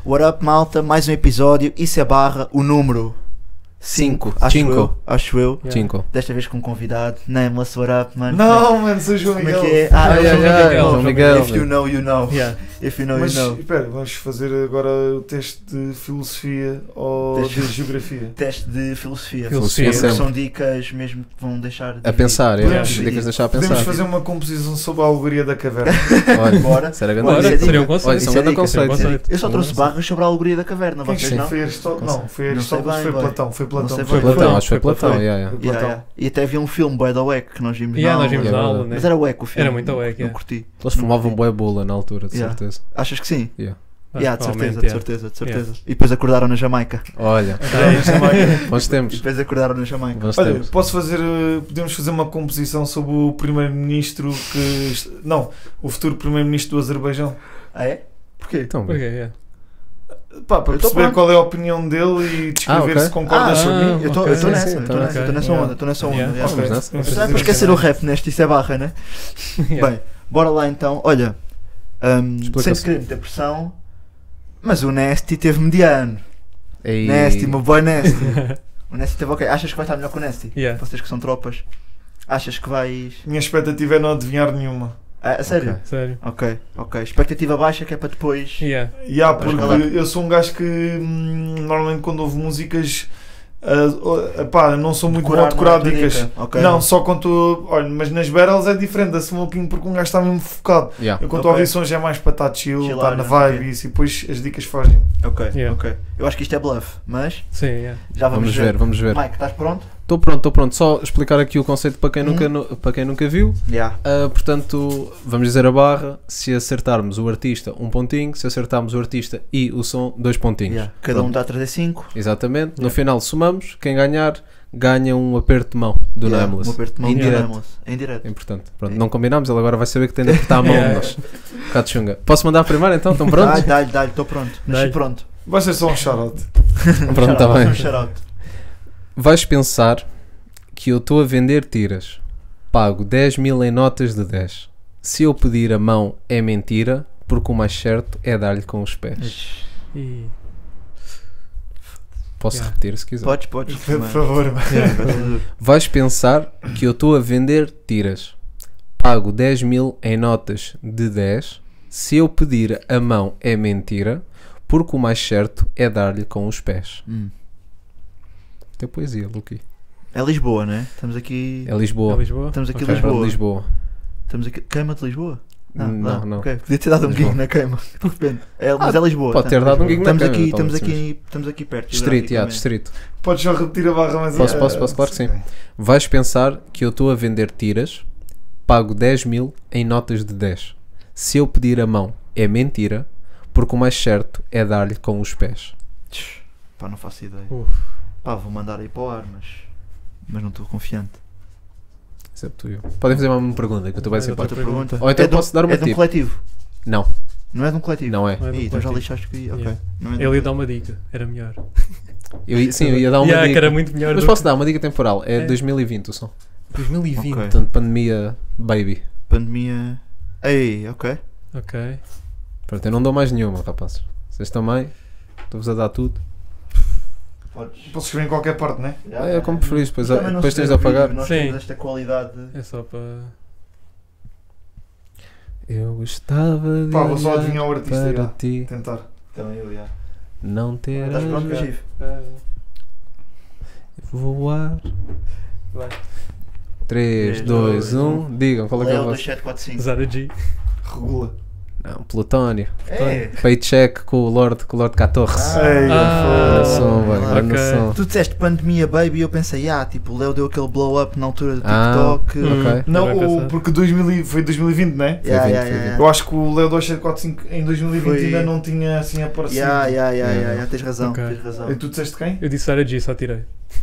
What up, malta? Mais um episódio. Isso é barra, o número 5. Acho eu. 5. Desta vez com um convidado. Nameless, what up, mano? Não, mano, sou o João Como é Miguel. que é? João Miguel. If you know, you know. Yeah. If you know, Mas you know. espera, vamos fazer agora o teste de filosofia ou Teste. de geografia. Teste de filosofia. Filosofia Porque sempre. são dicas mesmo que vão deixar de A pensar, Podemos- dicas de deixar a Podemos pensar. fazer uma composição sobre a alegoria da caverna. Olha, Bora. será grande Bora, ideia. isso é seria um dica. conceito. Olha, isso é um Isso é grande dica, isso é um conceito. conceito. Eu só trouxe barras sobre a alegoria da caverna, Quem vocês não? foi Aristóteles? Não, foi Não sei Aristóteles, bem, foi vai. Platão. Foi Platão. Não sei Foi bem. Platão, acho que foi Foi Platão. Platão. yeah, yeah. Platão. Yeah. E até havia um filme, bué da wack, que nós vimos Yeah, na nós aula. vimos Yeah, na aula, verdade. né? Mas era wack o filme. Era muito wack, Não yeah. curti. Eles fumavam bué bula na altura, de Yeah. certeza. Achas que sim? Yeah. Yeah, de certeza, Provavelmente, de yeah. certeza, de certeza. E depois acordaram na Jamaica. Olha, bons E tempos. depois acordaram na Jamaica. Bons Olha, tempos. podemos fazer uma composição sobre o primeiro-ministro não, o futuro primeiro-ministro do Azerbaijão. Ah é? Porquê? Então, Porquê? Yeah. Pá, para Eu tô perceber pronto. qual é a opinião dele e descrever ok. se concordas Ah, comigo. Eu ok. estou Sim, nessa, sim, estou nessa, ok. estou nessa Yeah. onda, estou nessa onda. Yeah. yeah. Vamos Ok. nessa. Vamos Não é fazer para esquecer o isso. rap neste, isso é barra, né? Yeah. Bem, bora lá então. Olha, Explica-se. sem querer muita pressão, mas o Nasty teve mediano. Ei. Nasty, meu boy Nasty. O Nasty teve ok. Achas que vai estar melhor que o Nasty? Yeah. Vocês que são tropas. Achas que vais. Minha expectativa é não adivinhar nenhuma. Ah, a sério? Ok. Sério. Ok, ok. Expectativa baixa que é para depois. Yeah. Porque Mas eu sou um gajo que normalmente quando ouvo músicas pá, não sou muito bom a decorar dicas. Ok. Não, só quando estou. Olha, mas nas battles é diferente da smoking porque um gajo está mesmo focado. Yeah. Eu quando Ok. estou a ouvir sons é mais para estar chill, Chilar, estar na né? vibe Ok. e isso, e depois as dicas fogem. Ok, Yeah. ok. Eu acho que isto é bluff, mas Sim, yeah. já vamos, Vamos ver. Mike, estás pronto? Estou pronto. Só explicar aqui o conceito para quem nunca viu. Yeah. Portanto, vamos dizer a barra. Se acertarmos o artista, 1 pontinho. Se acertarmos o artista e o som, 2 pontinhos. Yeah. Cada um dá a trazer 5. Exatamente. No Yeah. final somamos. Quem ganhar, ganha um aperto de mão do Nameless. Um aperto de mão Em do direto. Nameless. Em direto. É importante. Pronto, não combinámos. Ele agora vai saber que tem de apertar a mão de nós. Um bocado chunga. Posso mandar primeiro então? Estão prontos? Dá-lhe, estou pronto. Nasci Dá-lhe. pronto. Vai ser só um shout-out. Pronto, está bem. Um shout-out. Vais pensar que eu estou a vender tiras. Pago 10 mil em notas de 10. Se eu pedir a mão é mentira, porque o mais certo é dar-lhe com os pés. E... Posso Yeah. repetir se quiser. Podes. Por favor. Vais pensar que eu estou a vender tiras. Pago 10 mil em notas de 10. Se eu pedir a mão é mentira, porque o mais certo é dar-lhe com os pés. Tem poesia, Luqui. É Lisboa, né? Estamos aqui. É Lisboa. É Lisboa? Estamos aqui em Ok. Lisboa. Pronto, Lisboa. Estamos aqui. Queima de Lisboa? Não. Ok. Podia ter dado um Lisboa. guinho na queima. De repente. Mas é Lisboa. Pode ter dado um guinho na Estamos queima, aqui, então, estamos aqui perto. Distrito, geograficamente. distrito. Podes só repetir a barra, mas Posso, claro que sim. Vais pensar que eu estou a vender tiras, pago 10 mil em notas de 10. Se eu pedir a mão é mentira, porque o mais certo é dar-lhe com os pés. Pá, não faço ideia. Uf. Pá, vou mandar aí para o ar, mas não estou confiante. Excepto eu. Podem fazer uma pergunta que eu estou bem Outra simpático. Outra pergunta. Ou então É de um- posso dar uma É de um tip. coletivo. Não, Não é de um coletivo. não é. Não é de um Ih, então já coletivo. lixaste que. Ok. Yeah. Não é de um Ele ia coletivo. dar uma dica, era melhor. Eu ia dar uma Yeah, que dica. era muito melhor. Mas do posso que- dar uma dica temporal. É É. 2020 o som. 2020. Ok. Portanto, pandemia, baby. Pandemia. Ei, ok. Ok. Pronto, eu não dou mais nenhuma, rapazes. Vocês também. Estou-vos a dar tudo. Podes. Posso escrever em qualquer parte, não é? É como preferis, depois Também não depois se tens vê de no vídeo, apagar. Nós Sim. temos esta qualidade. É só para. Eu gostava de Pá, vou só olhar adivinhar o artista. para Já. ti, Tentar. Também eu, já. não ter Estás pronto, a Gif? voar. Vai. 3, 2, 1. Digam qual é que é o Leo vosso. 2745. Zara G. Regula. Não, Plutónio. É. Paycheck com o Lord 14. Ei, Ah. Som, velho, ok. grande som. Tu disseste pandemia, baby, e eu pensei, tipo, o Léo deu aquele blow up na altura do Ah, TikTok. ok. Não, Também pensar. porque foi 2020, não é? Foi 20, foi 20. Eu acho que o Leo 2745 em 2020 Foi- ainda não tinha assim aparecido. Tens razão, Ok. tens razão. E tu disseste quem? Eu disse Zara G, só tirei.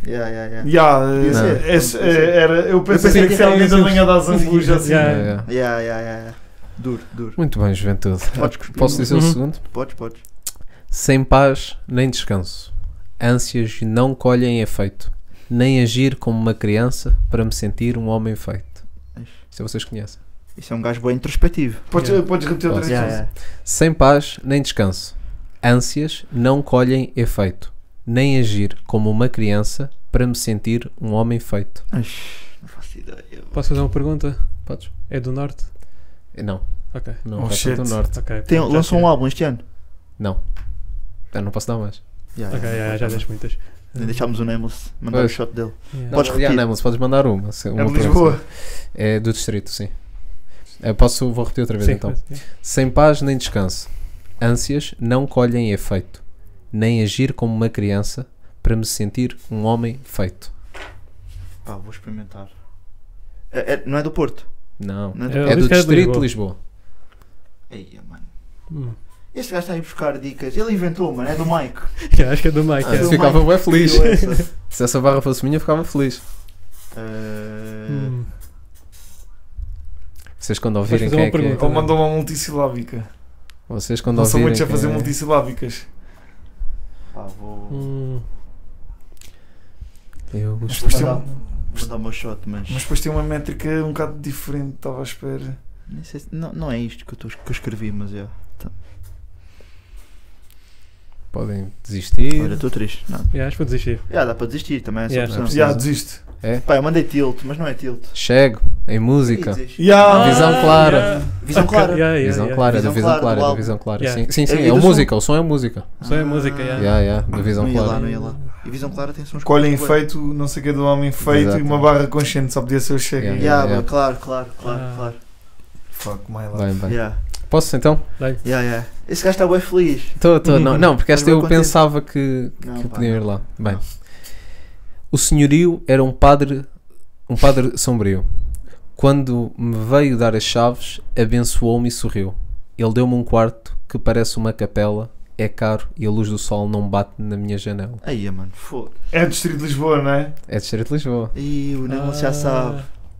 Eu pensei que era alguém da linha da Zambuja assim. Yeah. Duro. Muito bem, juventude. Podes cuspir. Posso dizer o Uhum. segundo? Podes. Sem paz nem descanso. Ânsias não colhem efeito. Nem agir como uma criança para me sentir um homem feito. Isto vocês conhecem. Isso é um gajo bem introspectivo. Podes repetir outra Posso. vez? Yeah. Sem paz nem descanso. Ânsias não colhem efeito, nem agir como uma criança para me sentir um homem feito. Ai, não faço ideia. Posso fazer uma pergunta? Podes? É do norte? Não, Ok. não Oh, vai shit. do norte. Ok. Tem, pronto, já lançou sei. um álbum este ano. Não. Eu não posso dar mais. Yeah, Ok, já deste muitas. Deixámos o Nameless mandar o Pois. shot dele. Yeah. Podes repetir. Não, mas podes mandar uma. É uma de por Lisboa. cima. É do distrito, sim. Vou repetir outra vez Sim, então. mas- Sem paz nem descanso. Ânsias não colhem efeito, nem agir como uma criança para me sentir um homem feito. Pá, vou experimentar. Não é do Porto? Não. Não Eu É do disse que era de distrito de Lisboa. Lisboa. Eia, mano. Hum. Este gajo está a ir buscar dicas. Ele inventou, mano. É do Mike. Acho que é do Mike. Ah, é. do ficava Mike bem feliz. criou essa. Se essa barra fosse minha, ficava feliz. Hum. Vocês quando ouvirem fazer quem uma é que é. pergunta. Ele mandou uma multissilábica. Vocês quando Não são ouvirem muitos a fazer quem é. multissilábicas. Pá, vou Hum. Eu Mas gosto. depois tem, vou dar o meu shot, mas depois tem uma métrica um bocado diferente. Estava à espera. nem sei não é isto que eu escrevi, mas é. Podem desistir. Olha, estou triste. Não. Yeah, acho que vou desistir. Dá para desistir também essa Yeah. opção. Já, desisto. Pá, eu mandei tilt, mas não é tilt. Chego em música. Ih, desiste. Yeah. Visão clara. Visão Ok, clara. yeah, yeah, Visão yeah. clara, é Visão da visão clara clara, do é da álbum. visão clara. Yeah. Sim, sim, E é do o som? música, o som é música. Só é música, yeah. Da visão Não ia lá, clara. não ia lá. E visão clara tem sons Colhem curtos, feito, não sei o que do homem feito Exato. e uma barra consciente. Só podia ser o chega. Yeah. Yeah, claro. Ah. Claro. Fuck my life. Bem, bem. Yeah. Posso então? Yeah. Esse gajo está bem feliz. Estou, não, porque esta Mas eu bem contente. pensava que Não, pá, podia ir não. lá. Bem. O senhorio era um padre sombrio. Quando me veio dar as chaves, abençoou-me e sorriu. Ele deu-me um quarto que parece uma capela, é caro e a luz do sol não bate na minha janela. Aí, mano, foda. É do Distrito de Lisboa, não é? É distrito de Lisboa. Ih, o Nameless já sabe.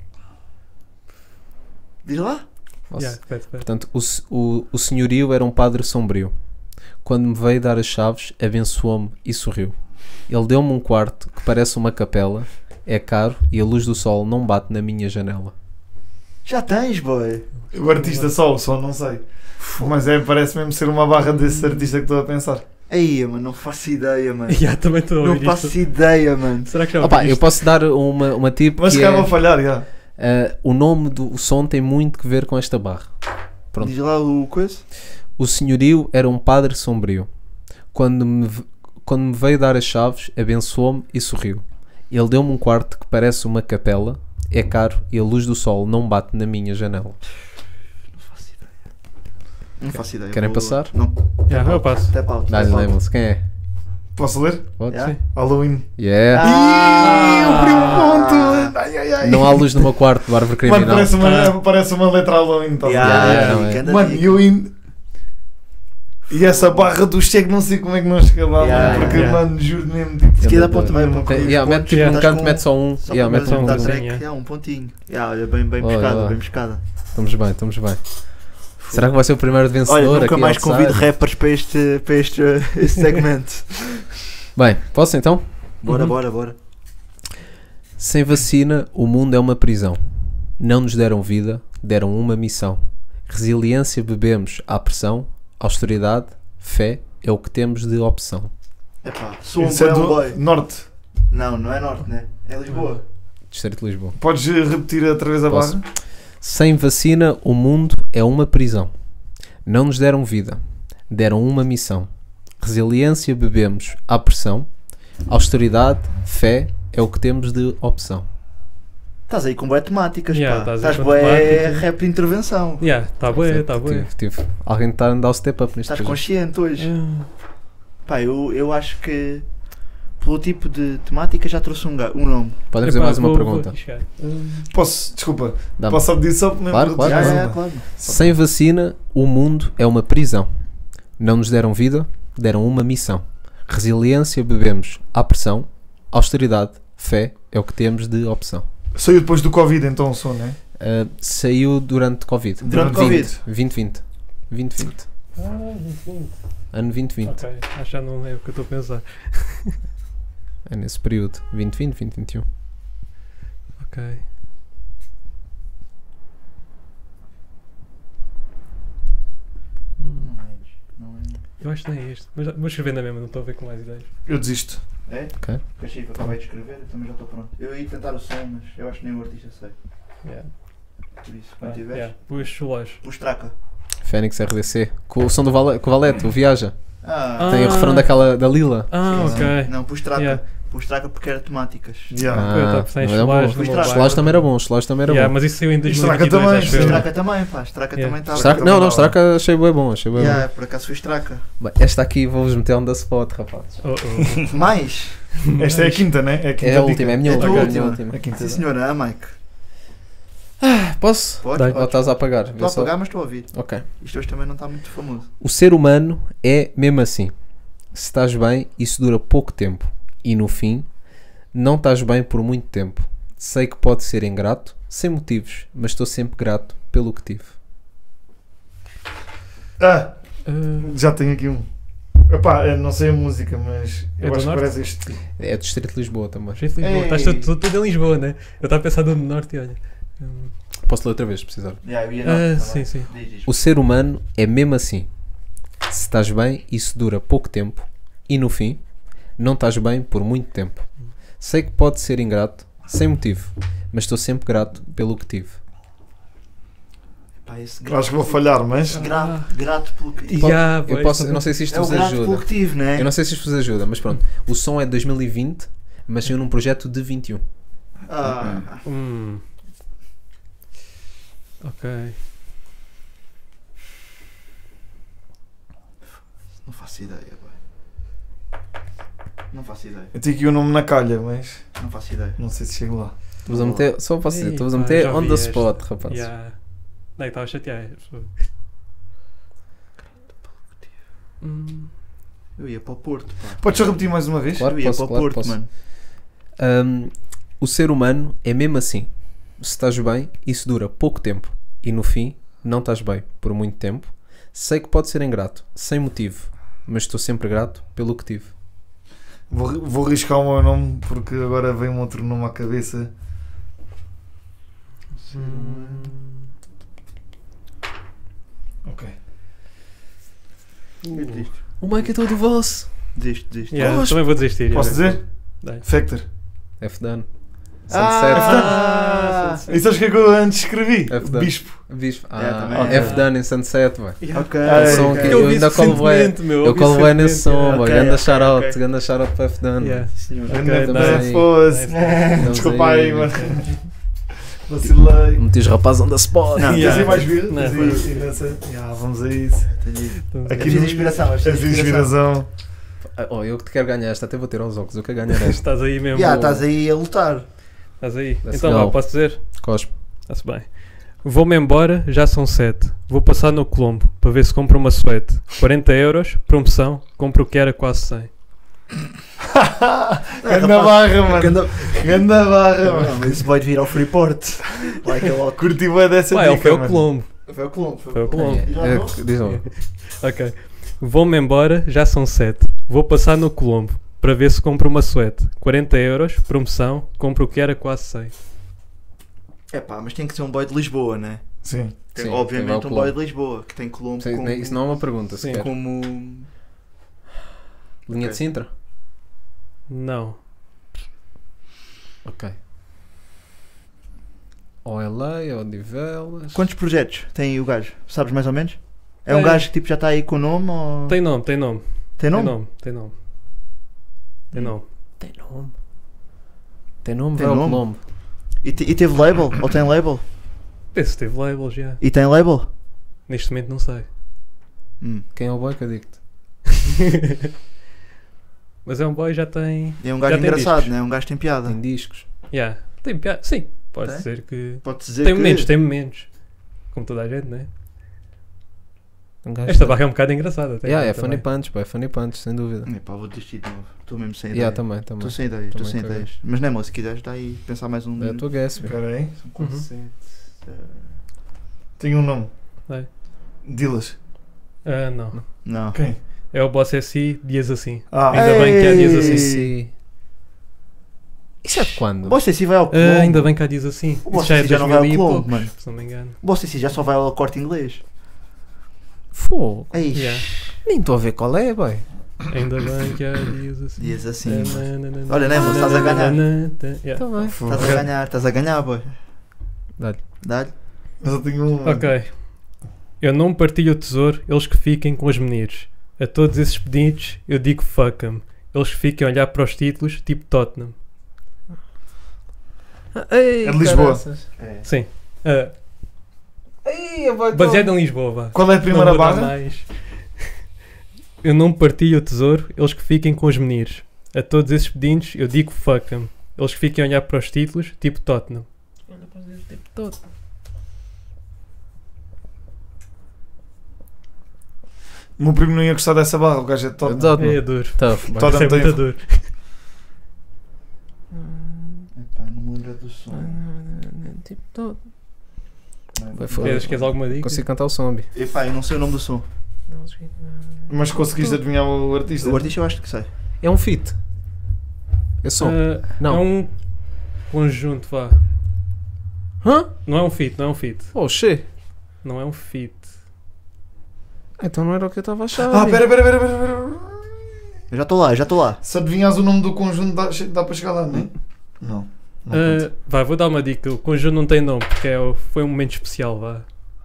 Diz lá? Posso? Yeah, pede. Portanto, o senhorio era um padre sombrio. Quando me veio dar as chaves, abençoou-me e sorriu. Ele deu-me um quarto que parece uma capela, é caro e a luz do sol não bate na minha janela. Já tens, boy. O artista só, o som não sei. Mas parece mesmo ser uma barra desse artista que estou a pensar. Aí, mano, não faço ideia, mano. Yeah, também estou a Não ouvir faço isto. ideia, mano. Será que já Opa, ouvi eu isto? posso dar uma tip Mas que se calhar é, vou falhar, já. o nome do som tem muito que ver com esta barra. Pronto. Diz lá o coisa. O senhorio era um padre sombrio. Quando me veio dar as chaves, abençoou-me e sorriu. Ele deu-me um quarto que parece uma capela, é caro e a luz do sol não bate na minha janela. Não faço ideia. Querem vou- passar? Não. Yeah, eu passo. Tap out. Dá-lhe tap out. Nameless. Quem é? Posso ler? Pode? Yeah. Sim. Halloween. Yeah. Ih, o primo ponto! Ai, ai, ai. Não há luz no meu quarto, bárbaro Mano, criminal. parece uma letra Halloween, tá Yeah, ligado? Yeah, não é. ganda Mano, dica. e essa barra do cheque, não sei como é que não chega lá, Yeah, mano, porque, yeah. mano, juro mesmo, tipo, Se quiser pôr também Mano, para Yeah, mete tipo Yeah. um canto, mete só um. Só Yeah, para mete um. um dar pontinho, track. yeah. Yeah, um pontinho. Yeah, olha, bem Oh, pescada, oh. bem pescada. Estamos bem, estamos bem. Será que vai ser o primeiro vencedor Olha, nunca aqui mais outside? convido rappers para este segmento. Bem, posso então? Bora, Uhum. bora. Sem vacina, o mundo é uma prisão. Não nos deram vida, deram uma missão. Resiliência bebemos à pressão, austeridade, fé é o que temos de opção. Epá, sou um isso é bom do boy. norte. Não é norte, né? É Lisboa. Distrito de Lisboa. Podes repetir outra vez a Posso. barra? Sem vacina, o mundo é uma prisão. Não nos deram vida, deram uma missão. Resiliência bebemos à pressão, austeridade, fé é o que temos de opção. Estás aí com boas temáticas, Yeah, pá. estás aí Estás com bué temáticas. rap de intervenção. Yeah, tá bué, tá bué. Alguém está a dar o step up neste Estás projeto. consciente hoje. Ah, Pá, eu acho que pelo tipo de temática já trouxe um nome. Podem fazer epá, mais uma vou pergunta. arriscar. Posso, desculpa, Dá-me. posso só pedir só mesmo Claro, para claro. dizer, Claro. Sem vacina, o mundo é uma prisão. Não nos deram vida, deram uma missão. Resiliência bebemos à pressão, austeridade, fé é o que temos de opção. Saiu depois do Covid, então o som, não é? Saiu durante Covid. Durante Covid. 2020. 2020. enfim. Ano 2020. Ok, acho que já não é o que eu estou a pensar. É nesse período. 2020, 2021. Ok. Eu acho que nem é este. Mas vou escrever na mesma, não estou a ver com mais ideias. Eu desisto. É? Ok. Porque achei que eu acabei de escrever, eu também já estou pronto. Eu ia tentar o som, mas eu acho que nem o artista sei. Yeah. Por isso, quando tiveres. Os chulós. O Straca. Fênix RDC. Com o som do com o Valete, o Viaja. Ah, Tem o refrão da Lila. Ah, sim, ok. Não, pus Straca. Yeah. Pus Straca porque era temáticas. Yeah. Eu estava a pensar em mas era chulás bom. no meu Os Os bairro. também era bom, os Slash também era Yeah, bom. mas isso saiu em Straca 2022, também, acho eu. Straca também, pá. Straca Yeah. também estava. Straca, não, Straca achei bem bom, achei bem Yeah, por acaso foi Straca. bom. Bem, esta aqui vou-vos meter on the spot, rapazes. Oh, oh. Mais? Esta é a quinta, né? É a quinta É a dica. última, é a minha É a tua última. É a última. minha última. A quinta. Sim senhora, Mike. Posso? Pode? Dai. Ou estás a apagar? Estou a apagar, mas estou a ouvir. Ok. Isto hoje também não está muito famoso. O ser humano é mesmo assim. Se estás bem, isso dura pouco tempo. E no fim, não estás bem por muito tempo. Sei que pode ser ingrato, sem motivos, mas estou sempre grato pelo que tive. Ah, Ah, já tenho aqui um. Epá, eu não sei a música, mas É eu do acho que Norte? parece este. É do Distrito de Lisboa também. gente de Lisboa. Ei. Estás tudo em Lisboa, né? Eu estava a pensar no norte e olha. Posso ler outra vez, se precisar. Yeah, eu ia Ah, não, tá sim, bem. sim. Diz. O ser humano é mesmo assim. Se estás bem, isso dura pouco tempo. E no fim, não estás bem por muito tempo. Sei que pode ser ingrato, sem motivo, mas estou sempre grato pelo que tive. Pá, esse Eu acho que vou falhar, mas. Grato pelo que tive. Yeah, Eu, pois. eu não sei se isto É o vos grato pelo ajuda. que tive, né? Eu não sei se isto vos ajuda, mas pronto. O som é de 2020, mas saiu num projeto de 21. Ah, Ok. não faço ideia, boy. Não faço ideia. Eu tenho aqui o nome na calha, mas Não faço ideia. não sei se chego lá. Estou-vos a meter, só posso dizer, Ei, estou-vos a pá, meter já on vi the este. spot, rapaz. Yeah. Não, estava a chatear. Eu ia para o Porto, pá. Podes só repetir mais uma vez? Claro. Eu ia posso, para o claro, Porto, posso. mano. O ser humano é mesmo assim. Se estás bem, isso dura pouco tempo. E no fim, não estás bem por muito tempo. Sei que pode ser ingrato, sem motivo, mas estou sempre grato pelo que tive. Vou arriscar o meu nome porque agora vem um outro nome à cabeça. Ok. Eu desisto. O Mike é todo vosso. Desisto. Yeah, Pois. também vou desistir. Posso dizer? Dai. Factor. F-Done. Ah, E sabes o que é que eu antes escrevi? F-Done. Bispo. Bispo. Yeah, também Ah, é. F-Done em Sunset, vai. ok. Ah, som ok. que Eu eu ouvi ainda isso colo bué. recentemente, meu, Eu ouvi colo isso bem nesse som, recentemente, boy. Ok, Ganda ok, shout-out, ok. ganda shout-out para F-Done. Yeah. Senhor. Ok, Ganda nice. fosse. Nice. Desculpa aí, Vamos mano. Vacilei. Meti os rapazes on the spot. Não, Queres Yeah. ir mais vir? Não. Vamos a isso. Tenho Aqui preciso de inspiração. Essa inspiração. Oh, eu que te quero ganhar esta, até vou ter aos óculos. Eu quero ganhar esta. Estás aí mesmo. Já, estás aí a lutar. Estás aí. Let's Então go. vá, posso dizer? Cospe. Está-se bem. Vou-me embora, já são 7. Vou passar no Colombo para ver se compro uma suete. 40 euros, promoção, compro o que era quase 100. Ganda barra, mano. Ganda barra, mano. Não, mas isso vai vir ao Freeport. Lá aquele ao Curti bué dessa Ué, ele foi dica, ao mano. Colombo. Foi o Colombo. Foi ao Colombo. Diz lá. Ok. Vou-me embora, já são 7. Vou passar no Colombo para ver se compro uma suete. 40 euros, promoção, compro o que era quase 100. É pá, mas tem que ser um boy de Lisboa, né? Sim. Tem, Sim, obviamente tem um Colombo. boy de Lisboa que tem Colombo Sim, como, isso não é uma pergunta, Sim. sequer. como... Linha Ok. de Sintra? Não. Ok. Ou LA, ou Odivelas. Quantos projetos tem aí o gajo? Sabes mais ou menos? É Tem. um gajo que tipo, já está aí com o nome ou... Tem nome, tem nome. Tem nome? Tem nome. Tem nome. Tem nome. Tem nome, Tem vai ao nome? Colombo. E teve label? Ou tem label? Penso que teve label já. E tem label? Neste momento não sei. Quem é o boy que eu digo-te? Mas é um boy, já tem. É um gajo Já tem engraçado, discos. né? Um gajo que tem piada. Tem discos. Yeah. Tem piada. Sim, pode Tem? dizer que. Pode dizer Tem que... momentos, tem momentos. Como toda a gente, né? Um gajo Esta que- barra é um bocado engraçada. Até, Yeah, é também. funny punch, pá, é funny punch, sem dúvida. Epá, vou desistir de novo. Estou mesmo sem ideia. Yeah, também. Estou sem ideias, estou Também sem tô ideias. Mas não é, moço, se quiseres, dá aí pensar mais um... É a tua guess, meu. Espera aí. São quase Uhum. 7. Tenho um nome. Vai. Dilas. Ah, não. Não. Quem? É o Boss SI, dias assim. Ah, Ainda bem que há dias assim. Sim. Isso é de quando? Você se vai ao Colombo. Ah, ainda bem que há dias assim. O Isso Boss já é SI já não vai ao 2000 e Colombo, poucos, mano. se não me engano. Você se já só vai ao Corte Inglês. Fogo. Ei, Yeah. Nem estou a ver qual é, boy. Ainda bem que há dias assim. Dias assim. Olha, né, moço, estás a ganhar. Yeah. Tá bem. Estás a ganhar, boy. Dá-lhe. Dá-lhe. Mas eu tenho um. Ok. Eu não partilho o tesouro, eles que fiquem com os meninos. A todos esses pedidos eu digo fuck 'em. Eles que fiquem a olhar para os títulos, tipo Tottenham. Ei, É de Lisboa. caraças. Sim. Ei, boy, Baseado em Lisboa, vá. Qual é a primeira Não vou dar barra? mais. Eu não partilho o tesouro, eles que fiquem com os meninos. A todos esses pedidos eu digo fuck 'em. Eles que fiquem a olhar para os títulos, tipo Tottenham. O meu primo não ia gostar dessa barra, o gajo é top. Tottenham. É duro. Tough, boy. Tottenham. Isso é muito duro. Epá, não me lembro do som. Vai fora. Queres alguma dica? Consigo cantar o zombie. Epá, eu não sei o nome do som. Mas conseguiste adivinhar o artista? O artista eu acho que sei. É um feat. É som. Não. É um conjunto, vá. Hã? Não é um feat, não é um feat. Oh, shit. Não é um feat. Então não era o que eu estava a achar. Ah, pera. Eu já estou lá, já estou lá. Se adivinhas o nome do conjunto, dá para chegar lá, não é? Não. Vai, vou dar uma dica. O conjunto não tem nome porque foi um momento especial, vá.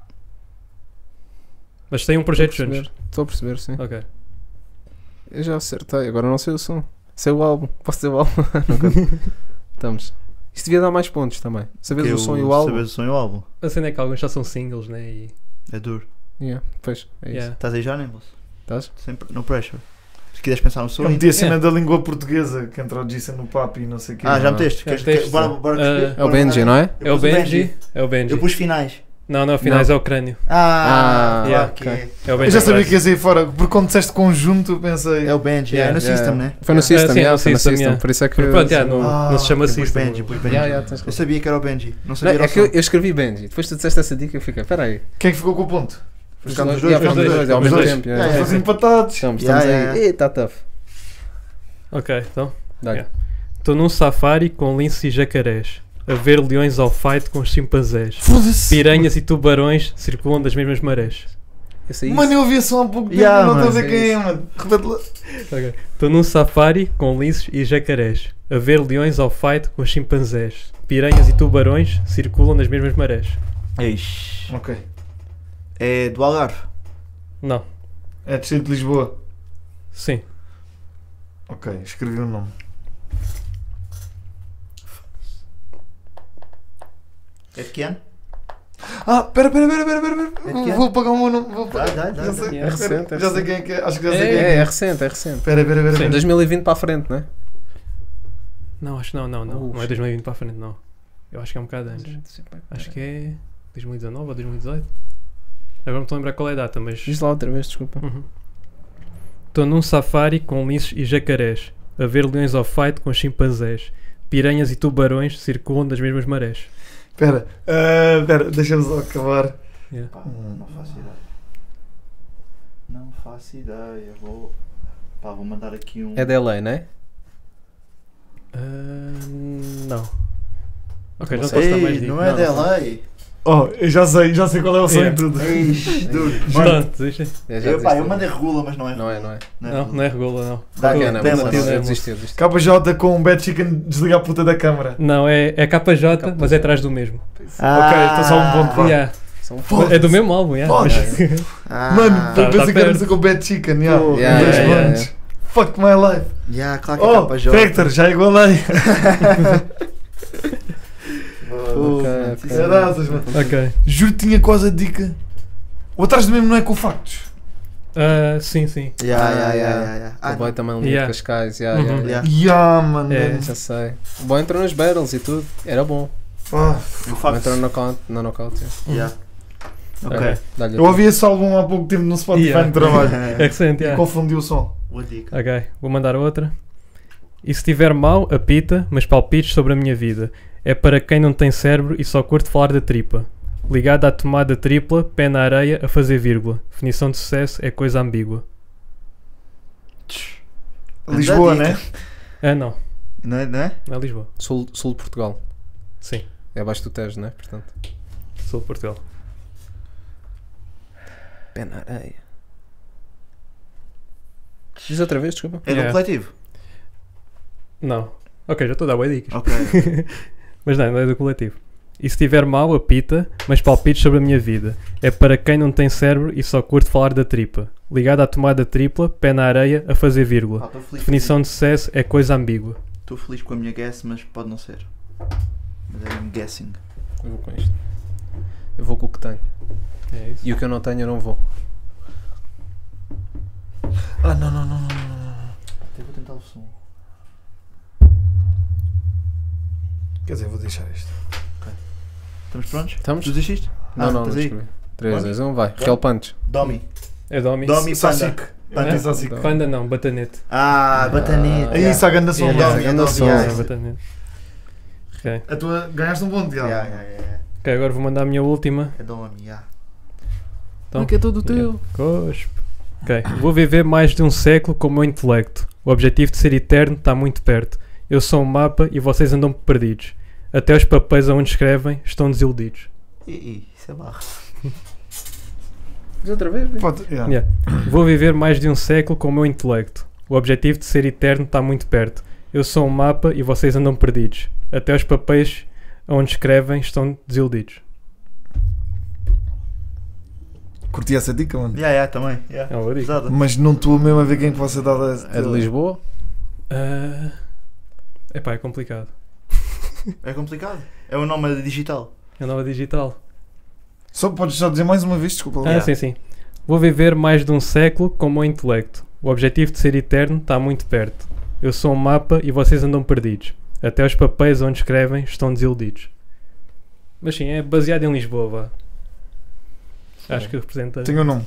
Mas tem um projeto juntos. Estou a perceber, sim. Ok. Eu já acertei, agora não sei o som. Sei o álbum. Posso dizer o álbum? Nunca. Estamos. Isto devia dar mais pontos também. Saberes o som e o álbum. Saberes o som e o álbum. A cena é que alguns já são singles, né? E, É duro. Yeah, pois, é yeah. Estás aí já, né, moço? Estás? Sempre, no pressure. Se quiseres pensar no som. Eu meti a cena Yeah. da língua portuguesa, que entra o Jason no papo e não sei o quê. Ah, já Não. meteste? Já meteste, Bora sim. bora É o Benji, não é? Eu É o pus Benji. É o Benji. Eu pus finais. Não, afinal Não. é o crânio. Ah, yeah, ok. ok. É o Eu Benji. já sabia que ia sair fora, porque quando disseste conjunto, eu pensei. É o Benji, é no Yeah. System, né? Foi no System, sim, yeah, no foi no System, System. yeah. Por isso é que. Pronto, yeah, não, Ah, não se chama Eu pus System. Benji, pus Benji. Yeah, yeah, tens Eu razão. sabia que era o Benji. Não Não, sabia é era o que eu som. escrevi Benji. Depois tu disseste essa dica, eu fiquei, peraí. Quem é que ficou com o ponto? Ficámos os Yeah, dois. ficámos os dois, ao Os mesmo dois. tempo. Yeah, yeah. Estamos empatados. Estamos Yeah, aí. yeah, yeah. Ih, tá tough. Ok, então. Dá-lhe. Yeah. Estou num safari com linces e jacarés. A ver leões ao fight com os chimpanzés. Foda-se. Piranhas e tubarões circulam das mesmas marés. Esse aí. Mano, eu ouvi só há pouco tempo, Yeah, não estou a mano, ver quem é, mano. Repete lá. Ok. Estou num safari com linces e jacarés. A ver leões ao fight com os chimpanzés. Piranhas e tubarões circulam nas mesmas marés. Eish. Ok. É do Algarve. Não. É distrito de Lisboa. Sim. Ok, escrevi o nome. É de que ano? Ah, pera. É de que Vou pagar o meu nome. Vou pagar. Dá. Já sei, É recente, é já sei recente. quem é que é. Acho que já sei quem é. É recente, é recente. Pera. 2020 para a frente, não é? Não, acho que não. Não é 2020 para a frente, não. Eu acho que é um bocado antes. Acho que é 2019 ou 2018. Agora não estou a lembrar qual é a data, mas... Diz lá outra vez, desculpa. Estou num safari com linces e jacarés. A ver leões ao fight com chimpanzés. Piranhas e tubarões circulam das mesmas marés. Pera, deixa-me só acabar. Yeah. Pá, não faço ideia. Não faço ideia. Vou mandar aqui um. É da LA, não é? Não. Ok, Não não sei. posso dar mais Ei, dicas. não é de LA. Oh, eu já sei qual é o som Yeah. e tudo. Eish, duro. Pronto, deixa. Eu mandei regula, mas não é. Não é, não é. Não é regula, não. Dá Ok, aqui, não, demo, mas não. eu desisti. KJ com um Bad Chicken desliga a puta da câmara. Não, é KJ, mas é atrás do mesmo. Ok, então só um ponto, vá. Yeah. Foda-se. É do mesmo álbum, yeah. Foda-se. Ah, Mano, Tá- eu pensei tá que era perto. música com Bad Chicken, yeah. Oh, yeah, Dois yeah, pontos. yeah. Fuck my life. yeah, claro que Oh, é KJ. Vector, já igualei. Ok. Caraças, mano. Ok. Juro que tinha quase a dica. O atrás do mesmo não é com factos. Sim. Yeah. O boy também ali de Yeah. Cascais, Uhum. Yeah, mano. É. já sei. O boy entrou nos battles e tudo, era bom. Ah, O O facto. entrou no knockout. Yeah. Ok. Ok. Dá-lhe eu ouvi esse álbum há pouco tempo no Spotify Yeah. de trabalho. Excelente, E yeah. confundi o som. Boa dica. Ok, vou mandar outra. E se tiver mal, apita, mas palpites sobre a minha vida. É para quem não tem cérebro e só curte falar da tripa. Ligado à tomada tripla, pé na areia, a fazer vírgula. Definição de sucesso é coisa ambígua. Lisboa, dica. né? Não. Não é? Não é? Não é Lisboa. Sul de Portugal. Sim, É abaixo do Tejo, não é? Portanto. sul de Portugal. Pé na areia. Diz outra vez, desculpa. É do Yeah. coletivo? Não. Ok, já estou a dar boas dicas. Ok. Mas não é do coletivo. E se estiver mal, apita, mas palpites sobre a minha vida. É para quem não tem cérebro e só curte falar da tripa. Ligado à tomada tripla, pé na areia, a fazer vírgula. Estou feliz, Definição de sucesso é coisa ambígua. Estou feliz com a minha guess, mas pode não ser. Mas é mesmo guessing. Eu vou com isto. Eu vou com o que tenho. É isso. E o que eu não tenho, eu não vou. Ah, não. Até vou tentar o som. Quer dizer, vou deixar isto. Estamos prontos? Estamos? Tu desististe? Não, estás aí? escrevi. 3, Vamos? 2, 1, vai. Real Punch. Domi. É Domi. Domi Sassic. Panda. Panda e Sassic. Panda não, batanete. Batanete. Aí isso, a ganda som. Yeah, Domi, ganda Domi, som. yeah. É, batanete. Ok. A tua ganhaste um bom dia. Yeah. Ok, agora vou mandar a minha última. É Domi, yeah. Então, que é todo teu. Cospe. Ok. Vou viver mais de um século com o meu intelecto. O objetivo de ser eterno está muito perto. Eu sou um mapa e vocês andam perdidos. Até os papéis aonde escrevem estão desiludidos. Isso é barra. Diz outra vez, bem. Pode, yeah. Yeah. Vou viver mais de um século com o meu intelecto. O objetivo de ser eterno está muito perto. Eu sou um mapa e vocês andam perdidos. Até os papéis aonde escrevem estão desiludidos. Curti essa dica, mano. Também. Yeah. É uma boa dica. Pesada. Mas não estou mesmo a ver quem que você dá da. É de Lisboa? Epá, é complicado. É complicado. É o nome digital. É nova digital. Só podes já dizer mais uma vez, desculpa. Ah, sim. Vou viver mais de um século com o meu intelecto. O objetivo de ser eterno está muito perto. Eu sou um mapa e vocês andam perdidos. Até os papéis onde escrevem estão desiludidos. Mas sim, é baseado em Lisboa, vá. Acho que representa... Tenho o nome.